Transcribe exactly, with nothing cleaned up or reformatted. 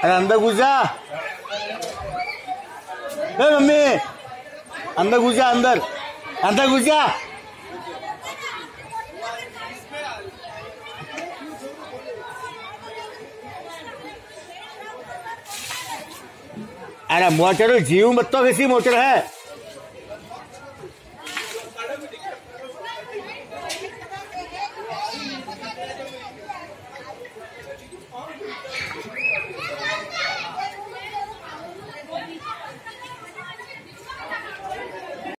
अरे अंदर घुस जा। ए मम्मी अंदर घुस जा, अंदर अंदर घुस जा। अरे मोटर जीव मत तो कैसी मोटर है।